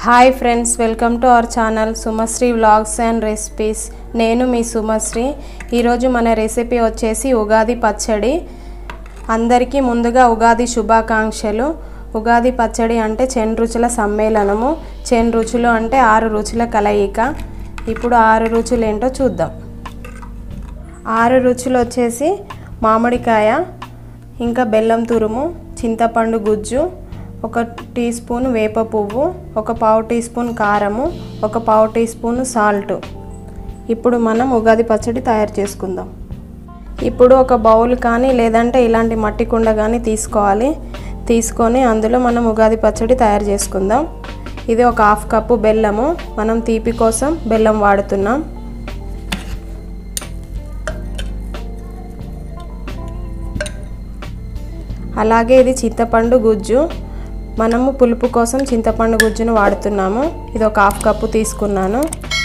Hi friends, welcome to our channel Sumasri vlogs and recipes. నేను మీ సుమశ్రీ. ఈరోజు మన రెసిపీ వచ్చేసి ఉగాది పచ్చడి. అందరికీ ముందుగా ఉగాది శుభాకాంక్షలు. ఉగాది పచ్చడి అంటే 10 రుచుల సమ్మేళనము. 10 రుచులు అంటే 6 రుచుల కలయిక. ఇప్పుడు 6 రుచులు ఏంటో చూద్దాం. 6 రుచులు వచ్చేసి మామిడికాయ, ఇంకా బెల్లం తురుము, చింతపండు గుజ్జు, 1 టీ స్పూన్ వేప పువ్వు, 1 పావు టీ స్పూన్ కారము, 1 పావు టీ స్పూన్ సాల్ట్. ఇప్పుడు మనం ఉగాది పచ్చడి తయారు చేసుకుందాం. ఇప్పుడు ఒక బౌల్ కానీ లేదంటే ఇలాంటి మట్టి కుండ కానీ తీసుకొని అందులో మనం ఉగాది పచ్చడి తయారు చేసుకుందాం. ఇది 1/2 కప్పు బెల్లము. మనం తీపి కోసం బెల్లం వాడుతున్నాం. అలాగే ఇది చింతపండు గుజ్జు. మనము పులుపు కోసం చింతపండు గుజ్జును వాడుతున్నాము. ఇది 1/2 కప్పు తీసుకున్నాను.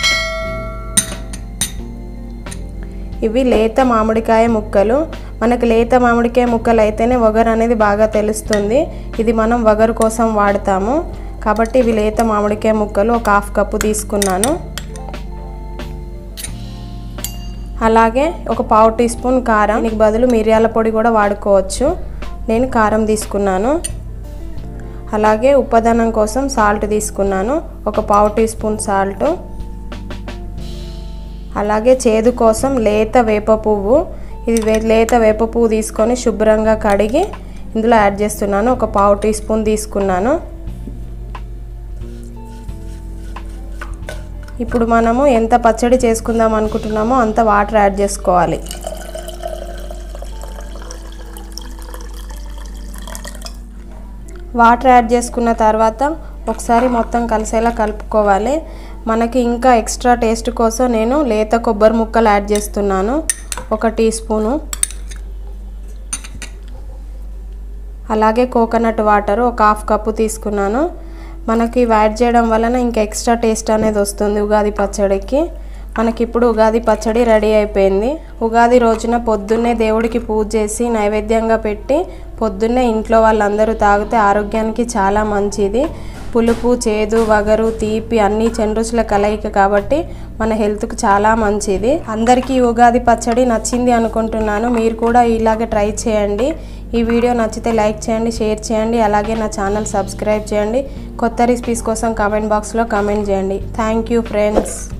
ఇవి లేత మామిడికాయ ముక్కలు. మనకు లేత మామిడికాయ ముక్కలు అయితేనే వగరు అనేది బాగా తెలుస్తుంది. ఇది మనం వగరు కోసం వాడతాము కాబట్టి ఇవి లేత మామిడికాయ ముక్కలు 1/2 కప్పు తీసుకున్నాను. అలాగే 1 పావు టీ స్పూన్ కారం. దీనికి బదులు మిరియాల పొడి కూడా వాడుకోవచ్చు. నేను కారం తీసుకున్నాను. అలాగే ఉప్పదనం కోసం సాల్ట్ తీసుకున్నాను. 1 పావు టీ స్పూన్ సాల్ట్. అలాగే చేదు కోసం లేత వేప పువ్వు. ఇది లేత వేప పువ్వు తీసుకొని శుభ్రంగా కడిగి ఇందులో యాడ్ చేస్తున్నాను. 1 పావు టీ స్పూన్ తీసుకున్నాను. ఇప్పుడు మనము ఎంత పచ్చడి చేసుకుందాం అనుకుంటున్నామో అంత వాటర్ యాడ్ చేసుకోవాలి. వాటర్ యాడ్ చేసుకున్న తర్వాత ఒకసారి మొత్తం కలిసేలా కలుపుకోవాలి. మనకి ఇంకా ఎక్స్ట్రా టేస్ట్ కోసం నేను లేత కొబ్బరి ముక్కలు యాడ్ చేస్తున్నాను. 1 టీ స్పూను. అలాగే కోకోనట్ వాటర్ 1/2 కప్పు తీసుకున్నాను. మనకి యాడ్ చేయడం వలన ఇంకా ఎక్స్ట్రా టేస్ట్ అనేది వస్తుంది ఉగాది పచ్చడికి. మనకి ఇప్పుడు ఉగాది పచ్చడి రెడీ అయిపోయింది. ఉగాది రోజున పొద్దున్నే దేవుడికి పూజ చేసి నైవేద్యంగా పెట్టి పొద్దున్నే ఇంట్లో వాళ్ళందరూ తాగితే ఆరోగ్యానికి చాలా మంచిది. పులుపు, చేదు, వగరు, తీపి అన్నీ 10 రుచుల కలయిక కాబట్టి మన హెల్త్కు చాలా మంచిది. అందరికీ ఉగాది పచ్చడి నచ్చింది అనుకుంటున్నాను. మీరు కూడా ఇలాగే ట్రై చేయండి. ఈ వీడియో నచ్చితే లైక్ చేయండి, షేర్ చేయండి. అలాగే నా ఛానల్ సబ్స్క్రైబ్ చేయండి. కొత్త రెసిపీస్ కోసం కామెంట్ బాక్స్లో కామెంట్ చేయండి. Thank you friends.